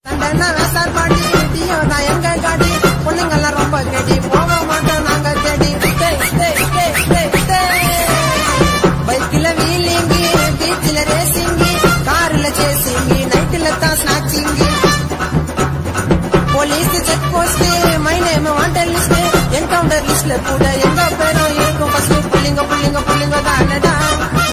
வேசார் பாட்டி நான் எங்க காட்டி பொண்ணுங்கெல்லாம் ரொம்ப கேட்டி போக மாட்டோம் நாங்க தேடி பைக்கில வீலிங்கி பீச்சில ரேசிங்கி கார்ல சேசிங்கி நைட்ல தான் ஸ்நாச்சிங்கி police check post my name wanted list encounter லிஸ்ட்ல கூட